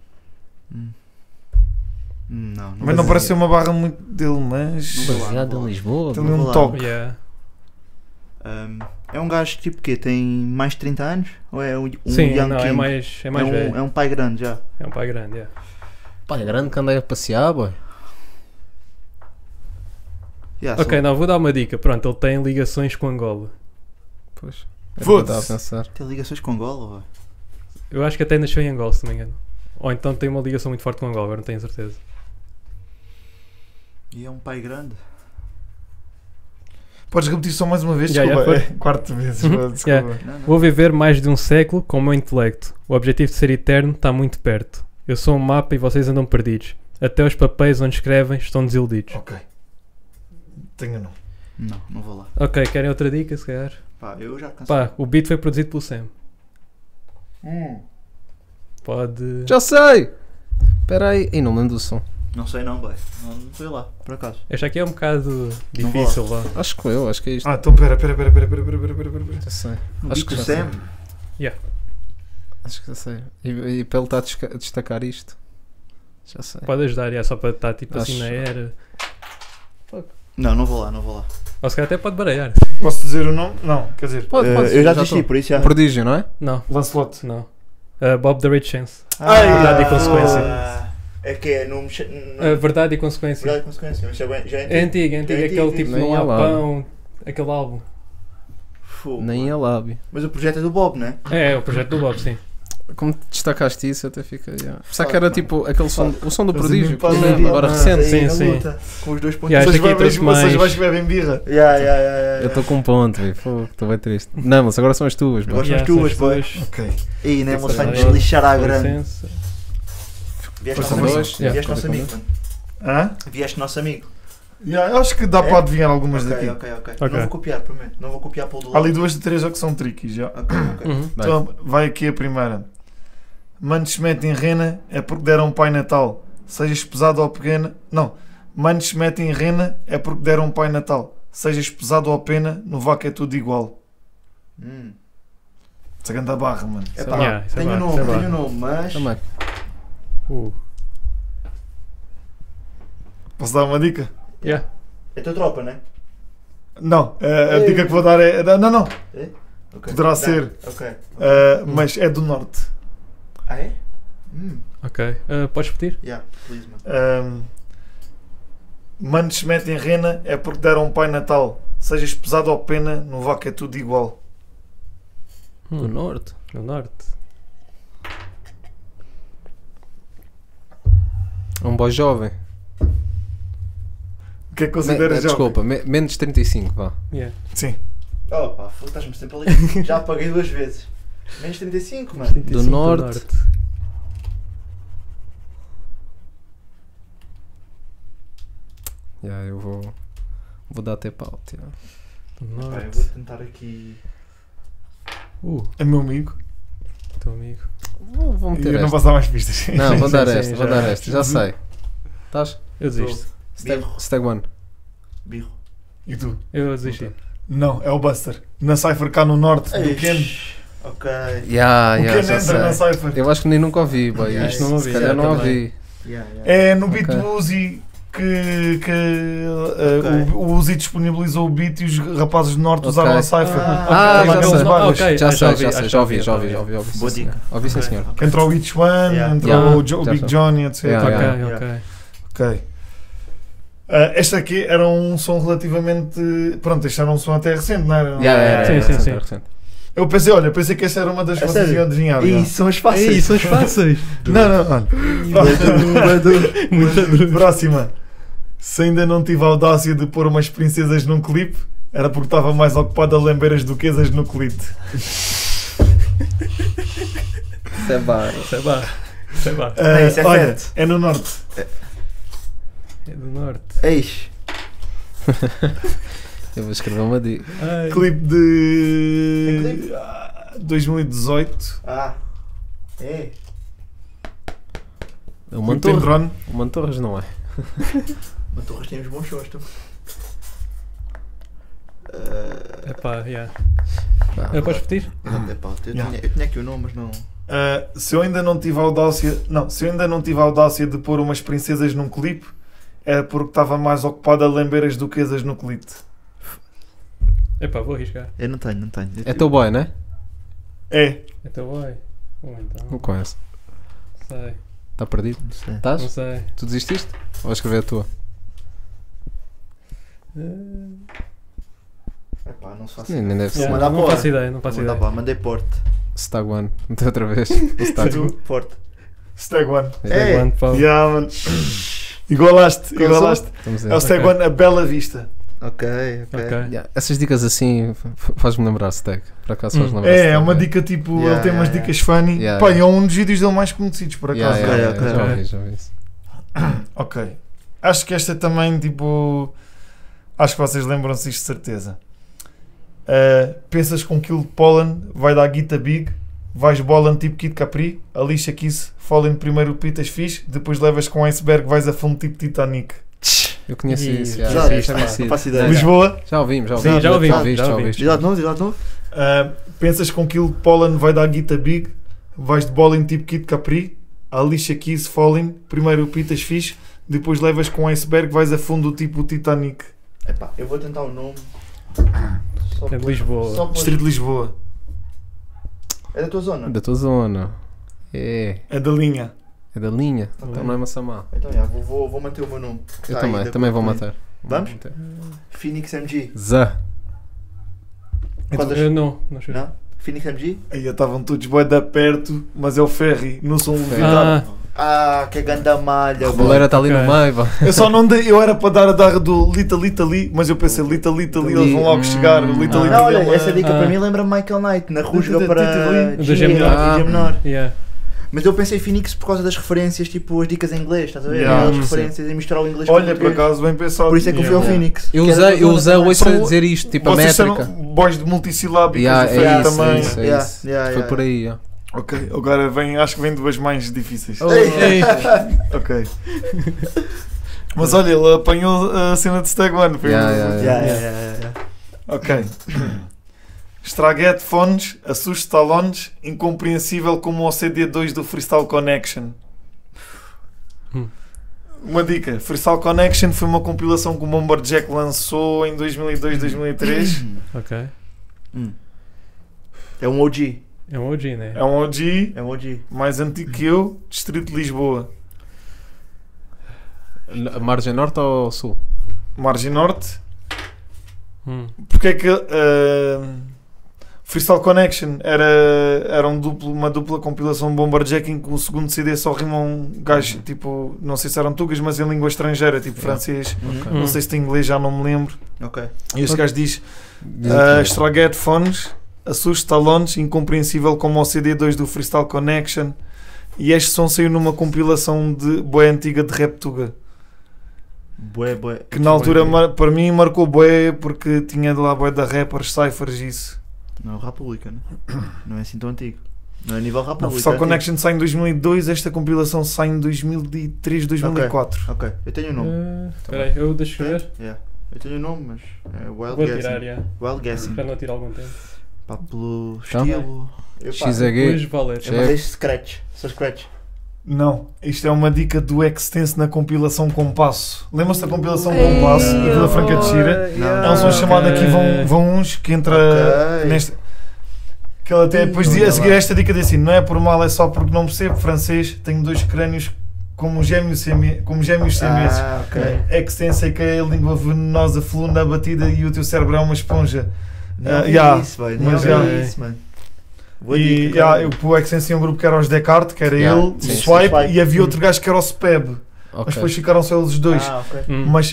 Não. Mas não parece ser uma barra muito dele, mas. Não vou lá, Baseado não vou em lá. Lisboa? Tem não um vou lá. toque. Yeah. É um gajo tipo que tem mais de 30 anos? Ou é um Sim, young não, king? é mais velho. É um pai grande já. É um pai grande, yeah. Pá, é grande que andei a passear, boy. Yeah, Ok, só- não, vou dar uma dica. Pronto, ele tem ligações com Angola. Pois. É o que eu Foda-se. estava a pensar. Tem ligações com Angola, ué. Eu acho que até nasceu em Angola, se não me engano. Ou então tem uma ligação muito forte com Angola, agora não tenho certeza. E é um pai grande. Podes repetir só mais uma vez, Já, desculpa. já, É, quarta vez, Uhum. desculpa. Yeah. Não. Vou viver mais de um século com o meu intelecto. O objetivo de ser eterno está muito perto. Eu sou um mapa e vocês andam perdidos. Até os papéis onde escrevem estão desiludidos. Ok. Tenho o nome. Não vou lá. Ok, querem outra dica, se calhar? Pá, eu já cansei. Pá, o beat foi produzido pelo Sam. Pode... Já sei! Espera aí. Ih, não me lembro do som. Não sei não, boy. Não fui lá, por acaso. Esta aqui é um bocado Não difícil, vá. Acho que acho que é isto. Ah, então pera. Já sei. No Acho beat que do já sei. Sam. Acho que já sei. E para ele estar a destacar isto. Já sei. Pode ajudar, só para estar tipo assim Acho- na era. Não vou lá. Ou se calhar até pode baralhar. Posso dizer o nome? Não, quer dizer, Pode, pode. Eu já desisti, estou. por isso já. Prodígio, não é? Não, Lancelot. não. Bob the Rich Chance. Verdade e consequência. É que é no Verdade e consequência. Verdade e consequência. Mas já é É antigo. É Aquele antigo, tipo nem Não é Há lá. Pão. Aquele álbum. Fogo. Nem a lábio. Mas o projeto é do Bob, né? É o projeto do Bob, sim. Como destacaste isso, eu até fiquei. Yeah. Pensava Fuck, que era mano. tipo aquele som, o som do Mas prodígio. não faz que ideia. agora Ah, recente. sim, Na sim. luta, com os dois pontos. Yeah, Vocês esta aqui vais trouxe mais- vais beber birra. Eu estou com um ponto, velho. Estou bem triste. Não, mas agora são as tuas, bro. Agora são as Yeah, tuas, são boy. duas. Ok. Aí, né? Essa Ele vai-nos agora. lixar à Com grande. licença. Vieste Força, nosso amigo. força. Yeah, Vieste nosso conta amigo, mano. Hã? Vieste nosso amigo. Yeah, eu acho que dá É? para adivinhar algumas Ok. daqui. Ok. Ok. Não vou copiar, prometo. Não vou copiar para o do Há ali lado. 2 de 3 que são tricky já. Ok. Uhum. Vai. Então vai aqui a primeira. Manos se metem em rena é porque deram um pai natal. Sejas pesado ou pequena. Não. Manos se metem em rena é porque deram um pai natal. Sejas pesado ou pena, no vaca é tudo igual. Segunda barra, mano. É Isso pá, é barra, isso é tenho o barra, nome, isso é tenho o barra. nome, mas... Também. Posso dar uma dica? Yeah. É tua tropa, né? Não. A Ei. dica que vou dar é. Não. Ok. Poderá Dá. ser. Ok. Mas é do norte. Ah, é? Ok. Podes repetir? Yeah, please, mano. Manos se metem em rena é porque deram um pai natal. Sejas pesado ou pena, no vaca é tudo igual. Do norte. No norte. É um boy jovem. que é que consideras jovem? Desculpa, menos 35, vá. Yeah. Sim. Oh pá, estás-me sempre ali. Já paguei 2 vezes. Menos 35, mano. 35 do norte. Yeah, eu vou dar até pau. Do Pá, eu norte. vou tentar aqui. É meu amigo. Teu amigo. Vou meter Eu não esta. posso dar mais pistas. Não, vou dar Sim, esta, sim, vou dar esta. Já sei. Estás? Eu desisto. Stag One. Birro. E tu? Eu desisti. Não, é o Buster. Na Cypher cá no norte, do Ken. Ok. O Ken já entra na sei. Cypher. Eu acho que nem nunca ouvi, boy. Yeah, Isto não ouvi, se calhar já não também. ouvi. É no Ok. beat do Uzi que o Uzi disponibilizou o beat e os rapazes do norte Ok. usaram a Cypher. Ah, Aquelas já sei. barras. Ok, Já sei, ouvi, já sei. acho Já ouvi, que já ouvi, ouvi. já ouvi. Ouvi, Boa sim, dica. senhor. Ouvi, sim, Ok. senhor. Ok. Entrou o Each One, Yeah. entrou Yeah. o Já Big sei. Johnny, etc. Yeah, Ok, yeah. ok. Ok. Este aqui era um som relativamente. Pronto, este era um som até recente, não era? Sim. Recente. Eu pensei que essa era uma das A que vocês sério? iam adivinhar. Ih, já. são as fáceis. Ei, são os fáceis. Não, olha. Próxima. Se ainda não tive a audácia de pôr umas princesas num clipe, era porque estava mais ocupado a lamber as duquesas no clipe. Isso é bar. Isso é barra. Isso é barra. Isso é Olha, certo. é no norte. É do norte. Eis. Eu vou escrever uma dica. Ai. Clipe de Tem clipe? 2018. Ah. É. O Clipe tem Mantorras. drone. O Mantorras não é. Mas Torres temos bons shows, tu. Epá, yeah. Pá, Eu posso repetir? Epá, eu Yeah. tinha aqui o nome, mas não. Se eu ainda não tive a audácia. Não, se eu ainda não tive a audácia de pôr umas princesas num clipe, é porque estava mais ocupado a lamber as duquesas no clipe. Epá, vou arriscar. Eu não tenho. É teu boy, né? É. É teu boy. Então. Não conheço. Sei. Está perdido? Não sei. Estás? Não sei. Tu desististe? Ou vais escrever a tua? Epá, não se faço. Nem deve ser. Yeah, mandar não para faço ideia, não faço Vou dar ideia. pá, mandei Porte. Stag One. Meteu outra vez. O Stag. Porte. Stag One. É. Quando, pá. Yeah, mano. Igualaste. Estamos a É o Stag Ok. One, a Bela Vista. Ok. Ok. Yeah, essas dicas assim faz-me lembrar Stag. Por acaso faz-me lembrar É, Stag. é uma dica tipo, Yeah, ele tem umas yeah, dicas funny. Yeah, Pá, yeah. é um dos vídeos dele mais conhecidos, por acaso. Yeah, yeah, Ok, yeah, ok. já ouvi isso. Ok. Acho que esta também, tipo. Acho que vocês lembram-se disto de certeza. Pensas que um quilo de pólen vai dar guita big, vais bolan tipo Kid Capri, a lixa kiss, fallen primeiro pitas fixe, depois levas com iceberg, vais a fundo tipo Titanic. Eu conheci Ih, isso. já Já, vi, já pá, conheci. não faço ideia. Lisboa, Já ouvimos, já Sim, ouvimos. já ouvimos, Já ouviste, já já ouvimos. ouviste. Diz lá de novo. pensas que um quilo de pólen vai dar guita big, vais de bolan tipo Kid Capri, a lixa kiss, fallen primeiro pitas fixe, depois levas com iceberg, vais a fundo tipo Titanic. Epá, eu vou tentar o nome. Só É de por- Lisboa. só por- Distrito de Lisboa, É da tua zona? Da tua zona. É é da linha. da linha. Ok. Então não é Massamá. Então, já, vou manter o meu nome. Eu Tá aí também, da também vou cor- matar. Vamos? Vou matar. Phoenix MG. Zá. Quantas? Não sei. Não? Phoenix MG? Aí estavam todos bué da perto, mas é o Ferry, no som Ferry. levitável. Ah, que ganda malha. A boleira está ali Ok. no meio, vá. Eu só não dei, eu era para dar a darra do Lita Li, mas eu pensei Lita Li, eles vão logo chegar. O Lita Li Não, olha, é uma- essa dica Ah. para mim lembra Michael Knight, na rusga Da- para da- G G menor. menor. G menor. Yeah. Mas eu pensei Phoenix por causa das referências, tipo as dicas em inglês, estás a ver? Yeah. As Sim. referências e misturar o inglês com o Olha, por português. acaso, bem pensado. Por isso é que eu fui ao Yeah. Phoenix. Eu que era usei, da eu zona usei também. hoje a São- dizer isto, tipo a Vocês métrica. são boys de multissilábicos, Yeah, o Ferry é isso, também. é isso, é Yeah, isso. yeah, Foi yeah. por aí, ó. Ok, agora vem, acho que vem duas mais difíceis. Ei. Ok. Mas olha, ele apanhou a cena de Stag One. Foi Yeah, um- yeah, Yeah, yeah, yeah, yeah. Ok. Estraguete fones, assuste talones, incompreensível como o CD2 do Freestyle Connection. Uma dica, Freestyle Connection foi uma compilação que o Bomberjack lançou em 2002-2003. Ok. É um OG. É um OG, né? É um OG É um OG. mais antigo que eu, Distrito de Lisboa. Margem Norte ou Sul? Margem Norte. Hum. Porque é que Freestyle Connection era uma dupla compilação Bomberjacking, que o segundo CD só rima um gajo, tipo, não sei se eram tugas, mas em língua estrangeira, tipo francês, não sei se tem inglês, já não me lembro. Ok. E este gajo diz: estraguei headphones, assusta talões, incompreensível como o CD2 do Freestyle Connection. E este som saiu numa compilação de bué antiga de Rap Tuga, Bué. que na altura para mim marcou bué, porque tinha de lá bué da rappers, cyphers e isso. Não é o República, né? Não é assim tão antigo. Não é nível Não, República. Freestyle é Connection sai em 2002, esta compilação sai em 2003, 2004. antigo. Ok, eu tenho o nome. Espera aí, eu deixo ver. Yeah. Eu tenho o nome, mas é Wild Vou Guessing. tirar, já. Wild Guessing. Para não tirar algum tempo. Pá, pelo Então? estilo. Eu, pá, XAG. Depois valer. eu mandei scratch. Só scratch. Não, isto é uma dica do Extense na compilação Compasso. Lembra-se da compilação Compasso, da Vila Franca de Xira? Não. É um som chamado ok. Aqui Vão Uns, que entra Ok. nesta. Que ele até depois a seguir esta dica diz assim: não é por mal, é só porque não percebo francês, tenho dois crânios como gêmeos siameses. Ah, ok. Extense é que a língua venenosa flui na batida e o teu cérebro é uma esponja. Não vi yeah, isso, velho. Não mas vi yeah. isso, mano. Boa E dica, cara. o Extense tinha um grupo que era os Descartes, que era Yeah, ele, o sim, Swipe, Swipe. e havia outro gajo que era o Speb. Mas Ok. depois ficaram só eles dois. Ah, ok. Mas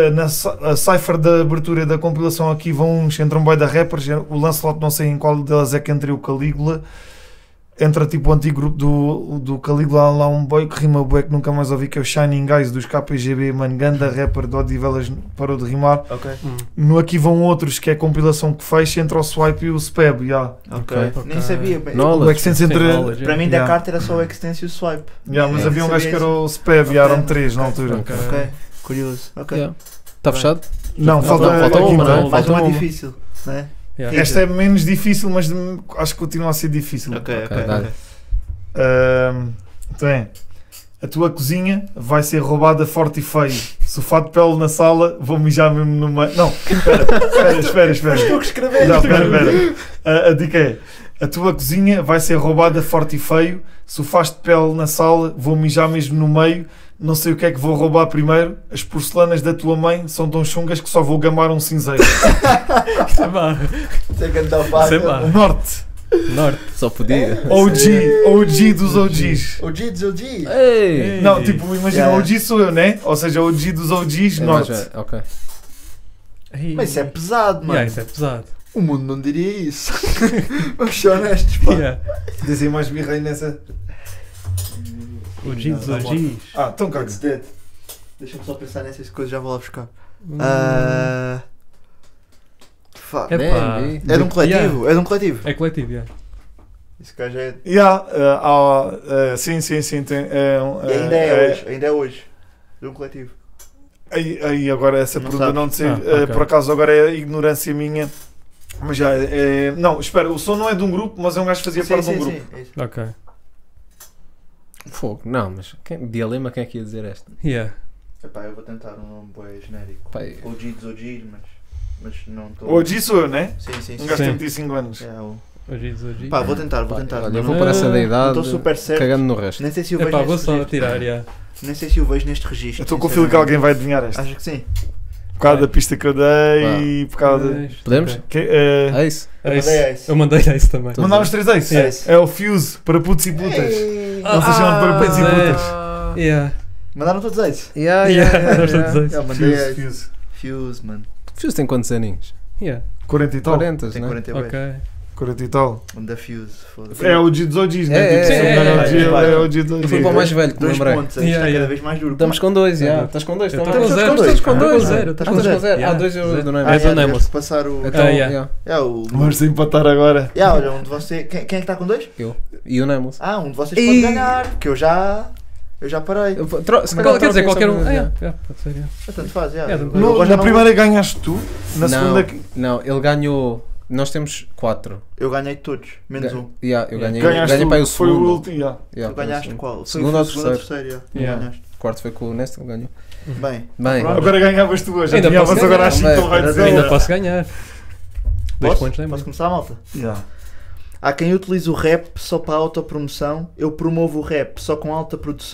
a cipher da abertura da compilação Aqui Vão Uns, entra um boy da rappers. O Lancelot, não sei em qual delas é que entra o Calígula. Entra tipo o antigo grupo do Calígula. Há lá um boy que rima bué que nunca mais ouvi, que é o Shining Guys dos KPGB. Mano, ganda rapper de Odivelas, parou de rimar. Ok. No Aqui Vão Outros, que é a compilação que fecha, entra o Swipe e o Speb. Yeah. Ok. Ok. Nem sabia. bem. Knowledge. O Extense Sem entre. knowledge, Para mim, Yeah. Descartes era só o Extense e o Swipe. Yeah, mas Yeah. havia um gajo que era Sabia o Speb, Ok. e eram três na altura. Ok. Ok. Curioso. Ok. Yeah. Está fechado? Não, falta falta a uma, quinta. não é? Mais Falta uma uma. difícil, né? Yeah. Esta é menos difícil, mas acho que continua a ser difícil. Ok, Ok, ok. dá-lhe. Então é: a tua cozinha vai ser roubada forte e feio. Sofá de pele na sala, vou mijar mesmo no meio. Não, espera. Estou a escrever. Não, espera. A dica é: a tua cozinha vai ser roubada forte e feio. Sofás de pele na sala, vou mijar mesmo no meio. Não sei o que é que vou roubar primeiro. As porcelanas da tua mãe são tão chungas que só vou gamar um cinzeiro. Isso é barra. Tem que andar Isso é para barra. Norte. Norte. Só podia. OG dos OGs. O G. Ei! Não, tipo, imagina, Yeah. OG sou eu, né? Ou seja, OG dos OGs, É Norte. mais- ok. Mas isso é pesado, mano. Yeah, isso é pesado. O mundo não diria isso. Vamos ser honestos, pá. Yeah. Dizem mais birrei nessa. O G dos OGs. Ah, então caga. It's dead. Deixa-me só pensar nessas coisas, já vou lá buscar. Fuck. É Bem, pá. vi. É de um coletivo, é de um coletivo. É coletivo, yeah. Esse gajo é. Sim. Tem, E ainda é hoje, ainda é hoje. De um coletivo. Aí agora essa Não pergunta sabes? não sei. Ah, ok. Por acaso agora é ignorância minha. Mas já é. Não, espera, o som não é de um grupo, mas é um gajo que fazia parte de um grupo. é isso. Ok. Fogo. Não, mas dilema, quem é que ia dizer esta? Yeah. Epá, eu vou tentar um nome bué genérico. Pai, OG dos OGs, mas não estou. O OG sou eu, né? Sim. Um gajo Sim. tem 25 anos. É, o... O G dos OGs. Pá, vou tentar. olha, mas eu vou não- por essa da não idade, estou super certo. cagando no resto. Nem sei se o vejo Epá, vou neste só registro. tirar, yeah. Nem sei se o vejo neste registro. Eu estou com o filo que alguém vai adivinhar esta. Acho que sim. Por causa da pista que eu dei e por causa de. Podemos? Ok. É isso? Ace. Eu mandei Ace também. Tô- Mandaram os 3 ace? Ace. É o Fuse para putos e putas. Ei. Não se chamam para putos e pois é. putas. Yeah. Mandaram todos ace. Yeah, nós todos Ace. Eu mandei Fuse, ace. Fuse. Fuse, mano. Fuse tem quantos aninhos? Yeah. 40 e tal. 40, Tem né? 40 Ok. 40 e tal. Onde a Fuse, foda-se. É o G dos OGs, né? É, Tipo, é, se não é, é o G, é. é o G dos Eu fui OGs. para o mais velho, que me 2 lembrei. pontos, a gente Yeah, está yeah. cada vez mais duro. Estamos com 2, já. Yeah. Estás com 2 Eu também? tô com Estamos zero. todos com com dois. zero. Estás com 0. Yeah. Ah, 2 euros do Ah, Neymar. És o yeah, Nemos. temos que passar o... Então, yeah. yeah. É o... Vamos se empatar agora. Yeah, olha, um de vocês... Quem é que está com 2? Eu. E o Nemos. Ah, um de vocês pode ganhar, que eu já parei. Quer Quer dizer, qualquer um. Yeah, pode ser, yeah. Tanto faz, yeah. Yeah, Eu agora já Na não- primeira ganhaste tu, na segunda. Não, ele ganhou. Nós temos 4. Eu ganhei todos, menos um. Eu ganhei. Ganhaste Ganhei tu, para o foi o segundo. último. Yeah. Yeah, Tu foi o ganhaste segundo. qual? Foi Segundo o ou segundo ou terceiro? terceiro, Yeah. ganhaste. O quarto foi com o Néstor, ele ganhou. Bem, Bem, Pronto. Agora ganhavas tu hoje. Ainda Ganhavas posso agora ganhar. às 5 então vai dizer. Ainda posso ganhar. 2 posso? pontos, Posso lembra? começar, malta? Yeah. Há quem utilize o rap só para autopromoção, eu promovo o rap só com alta produção,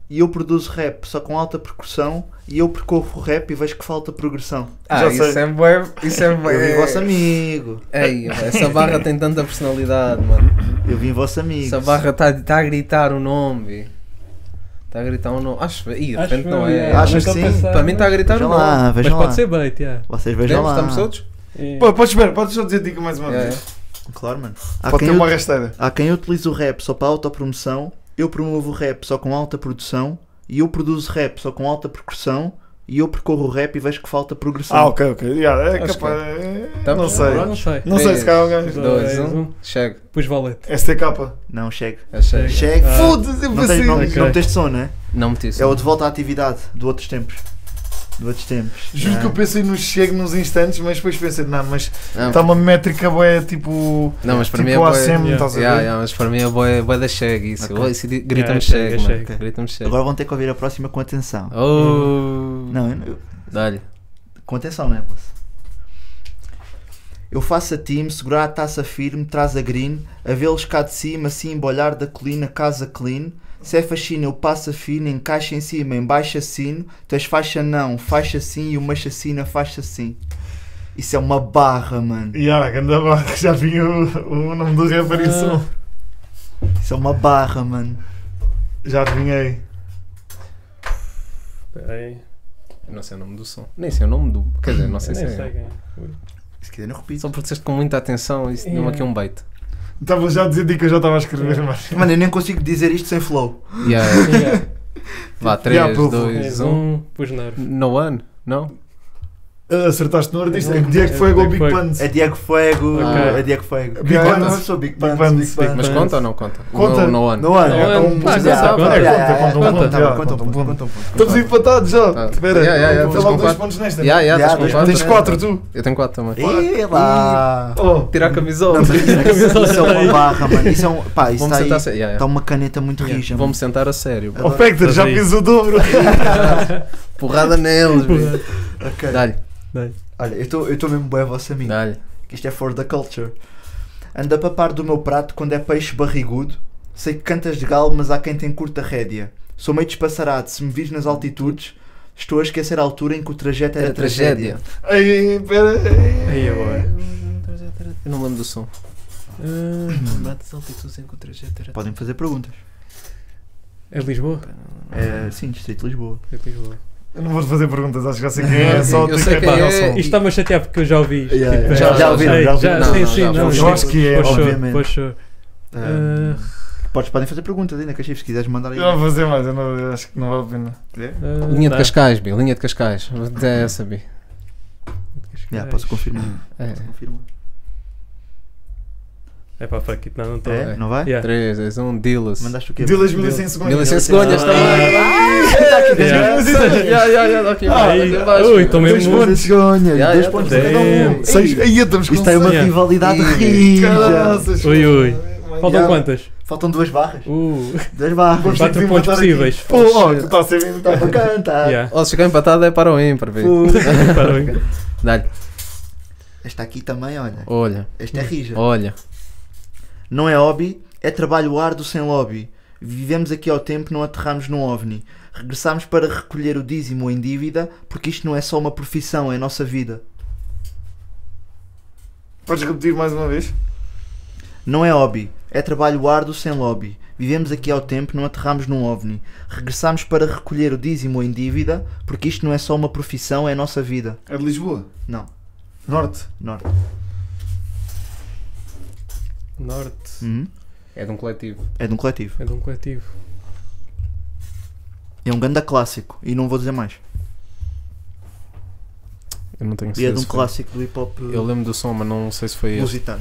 e eu produzo rap só com alta percussão e eu percorro o rap e vejo que falta progressão. Já sei. isso é bué. Isso é Eu vim vosso amigo. Ei, essa barra tem tanta personalidade, mano. Eu vim vosso amigo. Essa barra está a gritar o nome. Está a gritar o nome. Acho que. Ih, de repente não é. Achas que sim? Para mim está a gritar Vejam o nome. lá, Mas vejam lá. pode ser bait, yeah. Vocês vejam lá. Estamos todos? Pô, podes só dizer dica mais uma Yeah, vez. Claro, mano. Pode ter uma rasteira. Há quem utilize o rap só para autopromoção, eu promovo o rap só com alta produção, e eu produzo rap só com alta percussão, e eu percorro o rap e vejo que falta progressão. Ok. Yeah, é Acho capaz. Tá Não bom. sei. Não sei. Não sei se cá alguém. 2, 1. Chega. Pus valete. STK. Não, chega. Chega. Chega. Ah. Foda-se, eu Não, pensei. não, Ok. não tens som, né? Não meti isso. É o de volta à atividade do outros tempos. Do outros tempos. Juro que eu pensei no chego nos instantes, mas depois pensei, não, mas Não, está uma métrica boa, tipo. não, mas para mim é Tipo bué. ACM, Yeah. estás a ver? Yeah, mas para mim é bué da chega isso. Ok. Oh, isso grita-me Yeah, chega, chega, mano. chega. Grita-me chega. Agora vão ter que ouvir a próxima com atenção. Oh. Não, Dá-lhe. com atenção, não é, moço? Eu faço a time, segurar a taça firme, traz a green, a vê-los cá de cima, assim, embolhar da colina, casa clean. Se é faxina, eu passo a fina, encaixa em cima, em baixo assino. Tu és faixa não, faixa sim, e uma chacina, faixa sim. Isso é uma barra, mano. Yeah, ganda barra, já vi o nome do rapper e o som. Isso é uma barra, mano. Já adivinhei. Espera aí. Eu não sei o nome do som. Nem sei o nome do. Quer dizer, não sei Eu se nem é. sei quem é. Se quiser, não repito. Só porque disseste com muita atenção, isso deu-me aqui um bait. Estava já a dizer que eu já estava a escrever, mas. Mano, eu nem consigo dizer isto sem flow. Yeah. Yeah. Vá, 3, Yeah, pô, 2, 1. Pus nervo. No one? Não? Acertaste no artista. É Diego Fuego ou Big Fuego. Pants? É Diego Fuego. Ok. É Diego Fuego. Big Eu Pants. não sou Big Pants. Pants. Big Pants. Mas conta ou não conta? Conta. No one. No ano. No ano. Pá, conta. Estamos empatados já. Tá. Espera, Yeah, tem estás logo com 2 quatro. pontos nesta. Yeah, Yeah, estás com tens quatro. Tens 4 tu. Eu tenho 4 também. Ih, lá. Oh, Tirar a camisola. Não, mas isso é uma barra, mano. Isso é um. Pá, isso Vou-me está aí. sentar a sério. Está uma caneta muito rija. Vou-me mano. sentar a sério. oh Factor, já fiz o dobro. Porrada neles, bicho. Ok. Dá-lhe. Olha, eu estou mesmo bem vosso amigo. Dá-lhe. Que isto é for the culture. Anda para par do meu prato quando é peixe barrigudo. Sei que cantas de galo, mas há quem tem curta rédea. Sou meio despassarado, se me vires nas altitudes, estou a esquecer a altura em que o trajeto era tragédia. Ai, espera. Aí agora. Eu não lembro do som. Matas altitudes em que o trajeto era. Podem fazer perguntas. É de Lisboa? É, sim, Distrito de Lisboa. É de Lisboa. Eu não vou fazer perguntas, acho que já sei quem é. Só Eu sei quem é. Isto está-me a chatear porque eu já ouvi isto. Yeah, Tipo, yeah. Já ouviram, Ei, já ouviram. Não, Sim, não, sim, já não. ouvi. Eu acho que é, obviamente. Poxa. Podem fazer perguntas ainda, Cachif, se quiseres mandar aí. Eu não vou fazer mais, eu acho que não vale a pena. Linha de Cascais, Bi. Linha de Cascais. É essa, Bi. Yeah, posso confirmar. É. Confirma. É pá, fuck it, não estou. É? Não vai? Yeah. 3, 2, 1, Dilas. Mandaste o quê? Dilas 1100 segundos. 1100 segundos também. Está aqui, Já, aqui embaixo. Ui, estou Dois mesmo. pontos, Gonha. Yeah, 2 yeah, pontos tá para cada bem. um. Seis. Aí estamos com Isto é uma Yeah. rivalidade Ih, rija. Caraças. Ui. Faltam Yeah. quantas? Faltam 2 barras. 2 Vamos barras. ter que 4 pontos matar aqui. possíveis. Pô, ó, que está a ser bem. Está bacana, tá? Yeah. Ou se ficar empatado é para o ímpar, Bi. Parabéns. Dá-lhe. Esta aqui também, olha. Olha, Esta é rija. olha. Não é hobby, é trabalho árduo sem lobby. Vivemos aqui ao tempo, não aterramos num ovni. Regressamos para recolher o dízimo em dívida, porque isto não é só uma profissão, é a nossa vida. Podes repetir mais uma vez? Não é hobby, é trabalho árduo sem lobby. Vivemos aqui ao tempo, não aterramos num ovni. Regressamos para recolher o dízimo em dívida, porque isto não é só uma profissão, é a nossa vida. É de Lisboa? Não, Norte? norte. Norte. É de um coletivo. É de um coletivo. É de um coletivo. É um ganda clássico, e não vou dizer mais. Eu não tenho E é certeza. de um se foi. clássico do hip hop Eu lembro do som, mas não sei se foi esse. lusitano.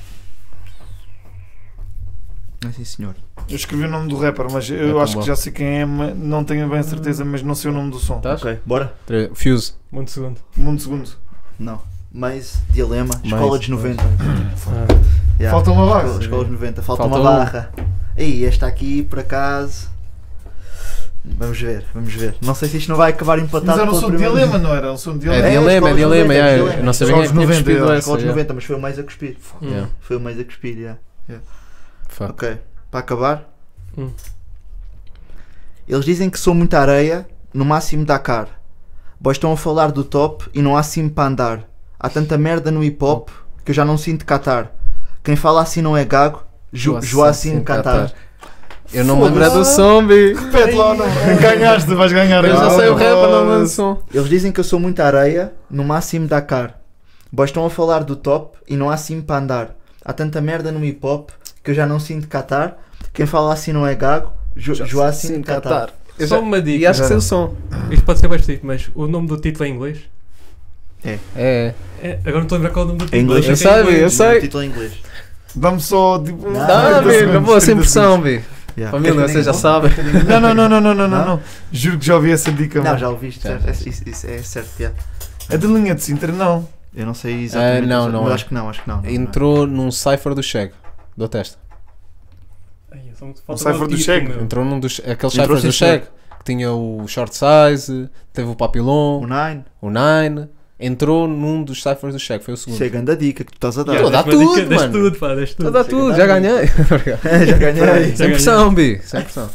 É sim, senhor. Eu escrevi o nome do rapper, mas eu tão acho bom. que já sei quem é, mas não tenho bem certeza, mas não sei o nome do som. Tá? Ok, bora? Fuse. Muito segundo. Mundo segundo. Não. Mais Dilema, Escola dos 90. Ah, Yeah. Falta uma barra. Escola dos 90, falta Falta uma um. barra. Aí, esta aqui, por acaso. Vamos ver, vamos ver. Não sei se isto não vai acabar empatado. Mas era um pela som de primeira- dilema, não era? Um som de É dilema. dilema, é Escola dos dilema. 90, yeah, dilema. Eu não sabia quem é que Escola tinha dos 90, cuspido yeah. essa. Escola dos yeah. 90, mas foi o mais a cuspir. Yeah. Foi o mais a cuspir, yeah. Fuck. Ok, para acabar. Eles dizem que sou muita areia, no máximo Dakar. Boys estão a falar do top e não há cimo para andar. Há tanta merda no hip hop que eu já não sinto catar. Quem fala assim não é gago, Joacim Catar. Eu não me lembro do som, bi. Repete lá, não. Ganhaste, vais ganhar. Eu já sei o rap, eu não me lembro do som. Eles dizem que eu sou muita areia, no máximo Dakar. Boys estão a falar do top e não há cimo para andar. Há tanta merda no hip hop que eu já não sinto catar. Quem fala assim não é gago, Joacim Catar. Eu Só já- uma dica. E acho que sei o som. Isto pode ser bastante, mas o nome do título é em inglês? É. Agora não estou a lembrar qual é o nome do título. Em inglês. Acho Eu que é em sei, inglês. eu sei. O título em inglês. Dá-me só tipo. Não, Dá, 30 bi, segundos, acabou sem 30 pressão, segundos. bi. Yeah. Família, vocês já sabem. Não. Juro que já ouvi essa dica. Não, mano. já ouviste, Já. certo? Isso é certo, yeah. É de linha de Sintra, não. Eu não sei exatamente. não, não mas é. acho que não. Não, Entrou num cipher do Cheg, do testa. Ai, só me falta O cipher dar o do título, Cheg. meu. Entrou num dos aqueles Entrou, ciphers do sim, senhor. Cheg, que tinha o short size, teve o papilon, O Nine. o nine. Entrou num dos ciphers do Cheg, foi o segundo. Isso é grande a dica que tu estás a dar. Estou a dar Deste uma tudo, dica, deste mano. tudo, pá, deste Estou a tudo. dar tudo, já ganhei. Já ganhei. Sem pressão, bi, sem pressão.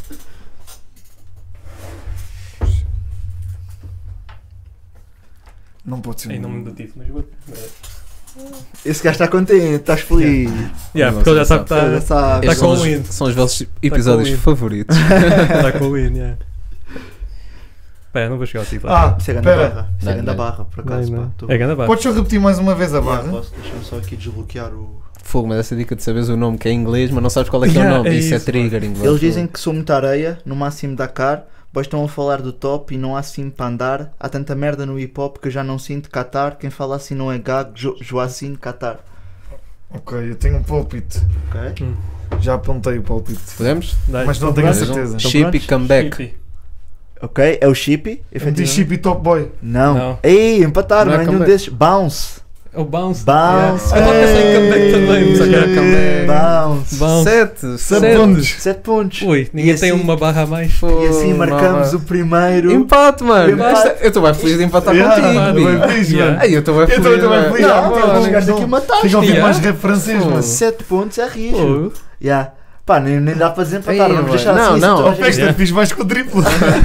Não pode ser. Em nome do título, mas vou. Esse gajo está contente, estás feliz. Yeah, Não, porque ele já não sabe que Já está sabe. Tá Estes com são, o win. são os vossos episódios win. favoritos. tá com o win, yeah. Pá, não vou chegar ao título. Isso é grande Espera. barra. Isso é Não, grande não. barra, por acaso. pá. Tô- É grande barra. Podes só repetir mais uma vez a Yeah, barra? posso? Deixa-me só aqui desbloquear o. Fogo, mas essa dica de saberes o nome que é em inglês, mas não sabes qual é que é o Yeah, nome. é Isso é isso, triggering. Eles dizem que sou muita areia, no máximo Dakar. Boys estão a falar do top e não há assim para andar. Há tanta merda no hip hop que eu já não sinto catar. Quem fala assim não é gago, Joacim Catar. Ok, eu tenho um palpite. Ok? Já apontei o palpite. Podemos? Dá-lhe. Mas não tenho a prontos? certeza. Estão Chippy prontos? comeback. Chippy. Ok? É o Chippy? Eu meti efetivamente? Chip e Top Boy. Não. Não. Ei, empataram, Não é não é nenhum comeback. desses. Bounce. É o Bounce. Bounce. Yeah. Eu estava a pensar em comeback também. Só que era mas- comeback. Bounce. Bounce. 7. 7 pontos. 7 pontos. Ui, ninguém E tem assim- uma barra a mais. E assim marcamos o primeiro. Empate, mano. Empate. Eu estou bem feliz de empatar Yeah, contigo, mano, bi. bem feliz, Yeah. mano. Ai, eu estou bem Eu feliz. também estou bem mano. feliz. Não, Não, tu não, chegaste não. aqui e mataste. Tenho que ouvir Yeah. mais rap francês, mano. 7 pontos é rijo. Pô, Yeah. Pá, nem dá para desempatar. Ei, Vamos mano. deixar Não, assim. não. toda a A gente- festa fiz mais com o triplo.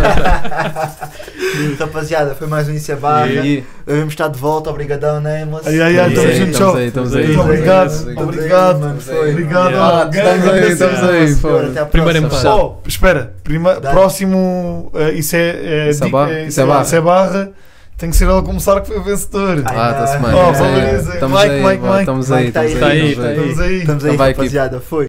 Rapaziada, foi mais um Isso é Barra. E- Devemos estar de volta. Obrigadão, Nameless. Ai, ai, ai, Estamos aí, tchau. estamos aí. Muito obrigado, Estamos aí. obrigado, mano. Foi. obrigado. Yeah. ó, Estamos grande aí, estamos aí. abraço. Foi. Até à Primeiro próxima. empate. Oh, espera, Dá. próximo, isso é Isso é dica- barra, isso é barra. isso é barra, tem que ser ele a começar que foi o vencedor. Ai, Ah, está-se não. bem. Oh, Estamos aí, valorizem. estamos Mike, aí, Mike, vá, Mike. estamos aí, Mike tá aí, estamos aí, tá aí, estamos aí. Estamos aí. Estamos aí, Então vai, equipe. rapaziada. Foi.